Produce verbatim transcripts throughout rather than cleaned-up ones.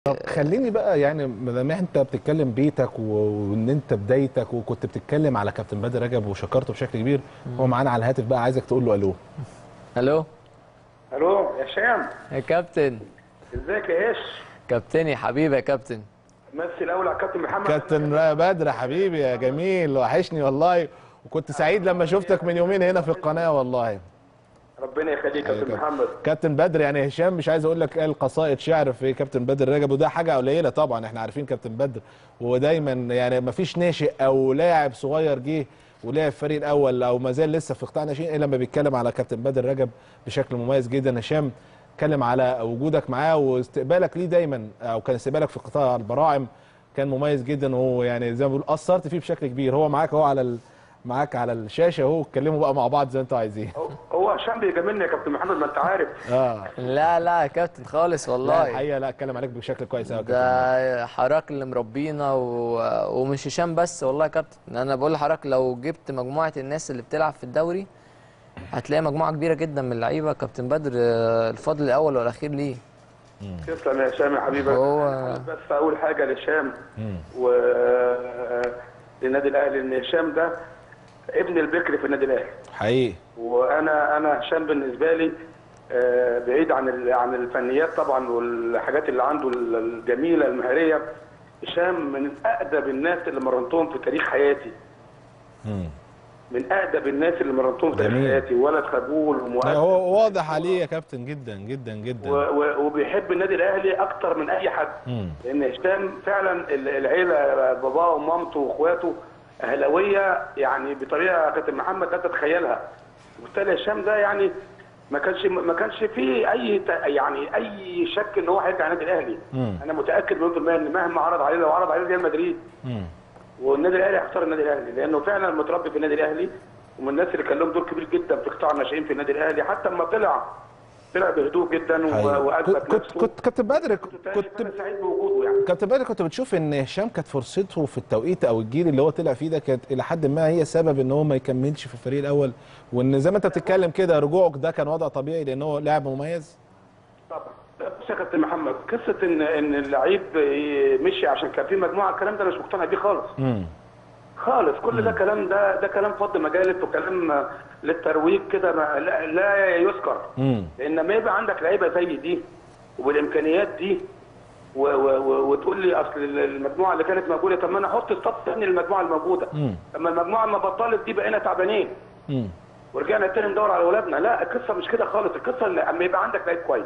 طب خليني بقى يعني ما دام انت بتتكلم بيتك وان انت بدايتك وكنت بتتكلم على كابتن بدر رجب وشكرته بشكل كبير. هو مم. معانا على الهاتف بقى، عايزك تقول له الو. الو. الو يا هشام. يا كابتن. ازيك يا هش؟ كابتني حبيبي يا كابتن. مسي الاول على الكابتن محمد. كابتن بدر حبيبي يا جميل، وحشني والله، وكنت سعيد لما شفتك من يومين هنا في القناه والله. ربنا يخليك يا كابتن محمد. كابتن بدر يعني هشام مش عايز اقول لك قال قصائد شعر في كابتن بدر رجب، وده حاجه قليله طبعا، احنا عارفين كابتن بدر ودايما يعني ما فيش ناشئ او لاعب صغير جه ولعب فريق الاول او ما زال لسه في قطاع ناشئين الا لما بيتكلم على كابتن بدر رجب بشكل مميز جدا. هشام اتكلم على وجودك معاه واستقبالك ليه دايما، او كان استقبالك في قطاع البراعم كان مميز جدا، وهو يعني زي ما بيقول اثرت فيه بشكل كبير. هو معاك اهو على ال... معاك على الشاشه اهو، اتكلموا بقى مع بعض زي ما انتوا عايزين. هو هشام بيجاملني يا كابتن محمد، ما انت عارف. اه لا لا يا كابتن خالص لا والله. الحقيقه لا، اتكلم عليك بشكل كويس قوي. ده حضرتك اللي مربينا و... ومش هشام بس والله يا كابتن. انا بقول لحضرتك لو جبت مجموعه الناس اللي بتلعب في الدوري هتلاقي مجموعه كبيره جدا من اللعيبه. كابتن بدر الفضل الاول والاخير ليه. تسلم يا هشام يا حبيبي. هو بس اول حاجه لهشام و للنادي الاهلي ان هشام ده ابن البكر في النادي الاهلي حقيقي. وانا انا هشام بالنسبه لي بعيد عن عن الفنيات طبعا والحاجات اللي عنده الجميله المهاريه. هشام من اقدم الناس اللي مرنتهم في تاريخ حياتي. امم من اقدم الناس اللي مرنتهم في تاريخ حياتي، ولد خجول ومؤدب. هو واضح عليه يا كابتن جدا جدا جدا، وبيحب النادي الاهلي اكتر من اي حد. مم. لان هشام فعلا العيله باباه ومامته واخواته اهلاويه يعني بطريقه كابتن محمد لا تتخيلها. وبالتالي هشام ده يعني ما كانش ما كانش فيه اي يعني اي شك ان هو هيرجع النادي الاهلي. مم. انا متاكد مليون في الميه ان مهما عرض عليه، لو عرض عليه ريال مدريد مم. والنادي الاهلي هيختار النادي الاهلي، لانه فعلا متربي في النادي الاهلي ومن الناس اللي كان لهم دور كبير جدا في قطاع الناشئين في النادي الاهلي. حتى لما طلع طلع بهدوء جدا واثبت نفسه. كنت كابتن بدر كنت كنت سعيد بوجوده يعني. كابتن بدر كنت بتشوف ان هشام كانت فرصته في التوقيت او الجيل اللي هو طلع فيه ده كانت الى حد ما هي سبب ان هو ما يكملش في الفريق الاول، وان زي ما انت بتتكلم كده رجوعك ده كان وضع طبيعي لان هو لاعب مميز؟ طبعا. بص يا كابتن محمد، قصه ان ان اللعيب مشي عشان كان في مجموعه، الكلام ده انا مش مقتنع بيه خالص. امم خالص. كل مم. ده كلام ده ده كلام فض مجالس وكلام للترويج كده لا, لا يذكر. امم لان لما يبقى عندك لعيبه زي دي وبالامكانيات دي و و و وتقول لي اصل المجموعه اللي كانت موجوده، طب ما انا احط الصف ثاني للمجموعه الموجوده. لما المجموعه ما بطلت دي بقينا تعبانين. امم ورجعنا تاني ندور على اولادنا. لا، القصه مش كده خالص. القصه لما يبقى عندك لعيب كويس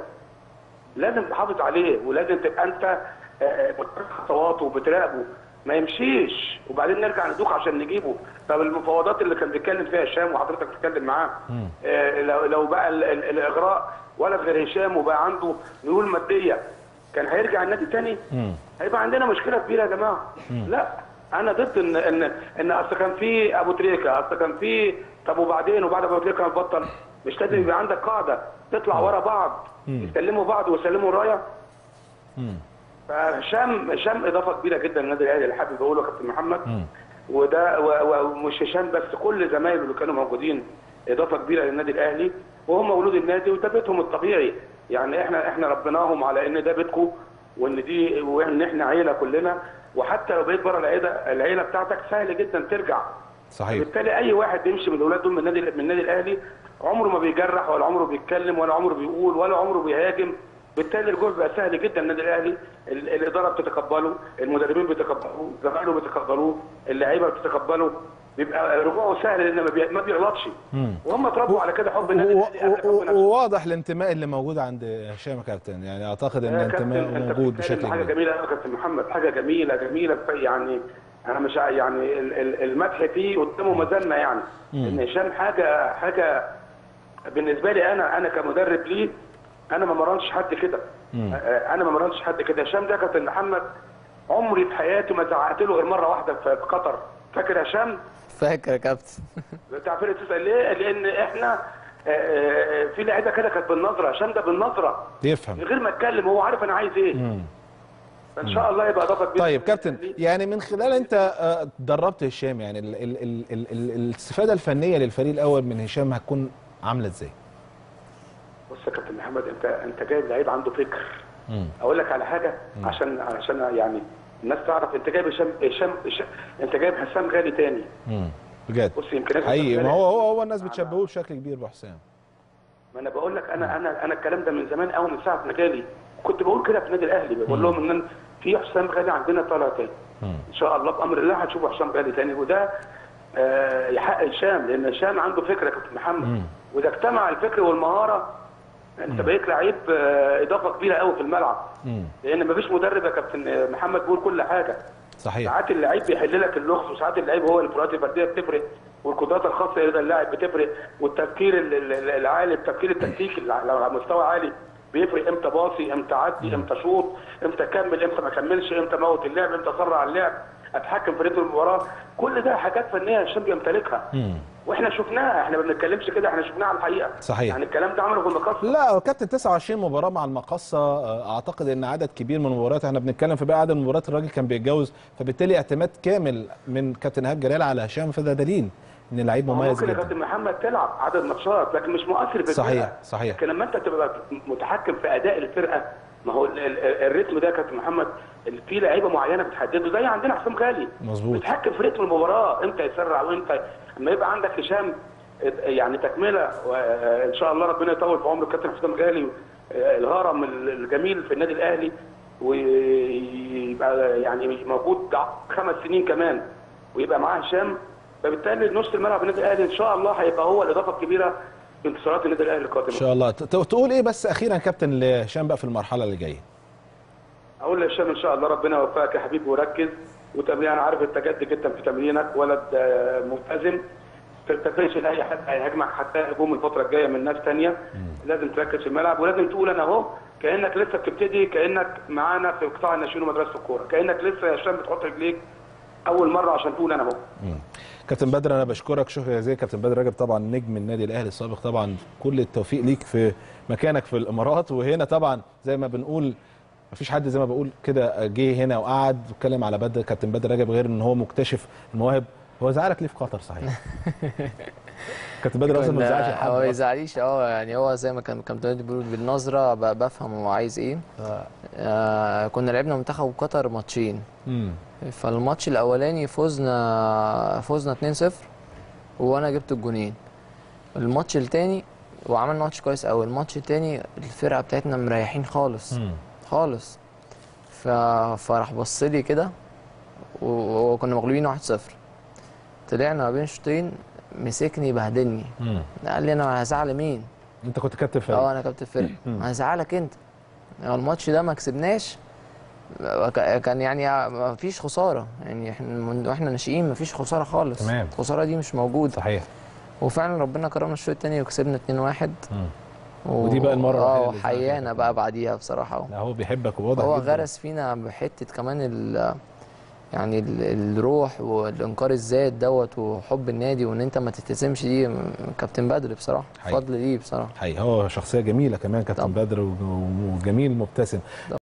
لازم تحافظ عليه، ولازم تبقى انت بتراقب خطواته وبتراقبه ما يمشيش وبعدين نرجع ندوخ عشان نجيبه. طب المفاوضات اللي كان بيتكلم فيها هشام وحضرتك بتتكلم معاه، آه لو لو بقى ال ال الاغراء ولا غير هشام وبقى عنده ميول ماديه كان هيرجع النادي تاني؟ مم. هيبقى عندنا مشكله كبيره يا جماعه. مم. لا، انا ضد ان ان ان اصل كان في ابو تريكه، اصل كان في طب وبعدين وبعد ابو تريكه هنبطل. مش لازم يبقى عندك قاعده تطلع ورا بعض يسلموا بعض ويسلموا الرايه. فهشام هشام اضافه كبيره جدا للنادي الاهلي اللي حابب اقوله يا كابتن محمد. مم. وده ومش هشام بس، كل زمايله اللي كانوا موجودين اضافه كبيره للنادي الاهلي، وهم ولود النادي وده بيتهم الطبيعي. يعني احنا احنا ربناهم على ان ده بيتكم وان دي وان احنا عيله كلنا، وحتى لو بقيت بره العيله العيله بتاعتك سهل جدا ترجع. صحيح. بالتالي اي واحد بيمشي من الاولاد دول من النادي من النادي الاهلي عمره ما بيجرح ولا عمره بيتكلم ولا عمره بيقول ولا عمره بيهاجم. بالتالي الجول بقى سهل جدا. النادي الاهلي الاداره بتتقبله، المدربين بيتقبلوه، زمايله بيتقبلوه، اللعيبه بتتقبله، بيبقى رجوعه سهل لان ما بيغلطش. وهم اتربوا على كده حب النادي الاهلي. وواضح الانتماء اللي موجود عند هشام يا كابتن، يعني اعتقد ان الانتماء موجود بشكل كبير. حاجه جميله قوي يا كابتن محمد، حاجه جميله جميله يعني. انا مش يعني المدح فيه قدامه مزنه يعني. ان هشام حاجه حاجه بالنسبه لي انا انا كمدرب ليه، انا ما مرنتش حد كده. انا ما مرنتش حد كده. هشام ده كابتن محمد عمري في حياتي ما زعقت له غير مره واحده في قطر. فاكر هشام؟ فاكر يا كابتن. انت عارف تسال ليه؟ لان احنا في لعيبه كده كانت بالنظره، هشام ده بالنظره يفهم من غير ما اتكلم، هو عارف انا عايز ايه. مم. فان شاء الله يبقى اضافه كبيره. طيب كابتن، يعني من خلال انت دربت هشام، يعني ال ال ال ال ال الاستفاده الفنيه للفريق الاول من هشام هتكون عامله ازاي؟ بص يا كابتن محمد، انت انت جايب لعيب عنده فكر مم. اقول لك على حاجه عشان عشان يعني الناس تعرف، انت جايب هشام هشام هشام- انت جايب حسام غالي تاني. مم. بجد بص يمكن حقيقي، ما هو هو هو الناس بتشبهوه بشكل كبير بحسام. ما انا بقول لك انا انا انا الكلام ده من زمان قوي، من ساعه ما جالي كنت بقول كده في النادي الاهلي، بقول لهم ان في حسام غالي عندنا طالع تاني. ان شاء الله بامر الله هتشوفوا حسام غالي تاني، وده آه يحقق هشام، لان هشام عنده فكره يا كابتن محمد، مم. واذا اجتمع الفكر والمهاره انت بقيت لعيب آه اضافه كبيره قوي في الملعب. مم. لان مفيش مدرب يا كابتن محمد بيقول كل حاجه. صحيح. ساعات اللعيب بيحل لك اللغز، وساعات اللعيب هو الفروقات الفرديه بتفرق، والقدرات الخاصه لدى اللاعب بتفرق، والتفكير ال- ال- العالي، التفكير التكتيكي اللي على مستوى عالي بيفرق، امتى باصي، امتى عدي، امتى شوط، امتى اكمل، امتى ما اكملش، امتى موت اللعب، امتى اسرع اللعب، اتحكم في رتم المباراه. كل ده حاجات فنيه هشام بيمتلكها. مم. واحنا شفناها، احنا ما بنتكلمش كده، احنا شفناها على الحقيقه. صحيح. يعني الكلام ده عمله في المقصه. لا هو كابتن تسعة وعشرين مباراه مع المقصه، آه، اعتقد ان عدد كبير من المباريات، احنا بنتكلم في بقى عدد المباريات الراجل كان بيتجوز، فبالتالي اعتماد كامل من كابتن ايهاب جلال على هشام، فده دليل ان لعيب مميز ممكن يا جدا. كابتن محمد تلعب عدد ماتشات لكن مش مؤثر في صحيح الفرقه. صحيح. لكن لما انت تبقى متحكم في اداء الفرقه، ما هو ال- ال- الريتم ده يا كابتن محمد في لعيبه معينه بتحدده، زي عندنا حسام غالي مظبوط. بتحكم في رتم المباراه، امتى يسرع وامتى. لما يبقى عندك هشام يعني تكمله، وان شاء الله ربنا يطول في عمر الكابتن حسام غالي، الهرم الجميل في النادي الاهلي، ويبقى يعني موجود خمس سنين كمان ويبقى معاه هشام، فبالتالي نص الملعب النادي الاهلي ان شاء الله هيبقى هو الاضافه الكبيره في انتصارات النادي الاهلي القادمه. ان شاء الله. ت- تقول ايه بس اخيرا كابتن لهشام بقى في المرحله اللي جايه؟ اقول لهشام ان شاء الله ربنا يوفقك يا حبيبي، وركز وتمرين. انا عارف انت جد جدا في تمرينك، ولد آه، ملتزم، ما تلتفتش لاي حد هيهاجمك حتى هجوم الفتره الجايه من ناس ثانيه. لازم تركز في الملعب، ولازم تقول انا اهو، كانك لسه بتبتدي، كانك معانا في قطاع الناشئين ومدرسه الكوره، كانك لسه يا هشام بتحط رجليك اول مره عشان تقول انا اهو. مم. كابتن بدر انا بشكرك شكرا جزيلا. كابتن بدر رجب طبعا نجم النادي الاهلي السابق، طبعا كل التوفيق ليك في مكانك في الامارات، وهنا طبعا زي ما بنقول مفيش حد زي ما بقول كده جه هنا وقعد واتكلم على بدر كابتن بدر رجب غير ان هو مكتشف المواهب. هو زعلك ليه في قطر صحيح؟ كابتن بدر اصلا ما بيزعلش كنا- حد هو ما أصلاً. يزعليش، اه يعني هو زي ما كان كابتن بيقول بالنظره ب- بفهم هو عايز ايه. آه. آه كنا لعبنا منتخب قطر ماتشين، مم. فالماتش الاولاني فوزنا فوزنا اتنين صفر وانا جبت الجونين. الماتش التاني وعملنا ماتش كويس قوي، الماتش التاني الفرقه بتاعتنا مريحين خالص مم. خالص. ف... فراح بص لي كده و- وكنا مغلوبين واحد صفر، طلعنا ما بين شوطين مسكني بهدلني، مم. قال لي انا هزعل مين؟ انت كنت كابتن فريق. اه انا كابتن فرقه، هزعلك انت. يعني الماتش ده ما كسبناش، ك- كان يعني ما فيش خساره، يعني احنا من واحنا ناشئين ما فيش خساره خالص. تمام. الخساره دي مش موجوده. صحيح. وفعلا ربنا كرمنا الشوط الثاني وكسبنا اتنين واحد. مم. و... ودي بقى المرة اه الوحيدة اللي وحيانا زعلت. بقى بعديها بصراحه. لا هو بيحبك وواضح هو جدا. غرس فينا بحته كمان ال يعني ال- الروح والانكار الذات دوت وحب النادي وان انت ما تلتزمش، دي م- كابتن بدر بصراحه، حقيقي. فضل ليه بصراحه. حقيقي هو شخصيه جميله كمان كابتن طبعا. بدر، وجميل مبتسم.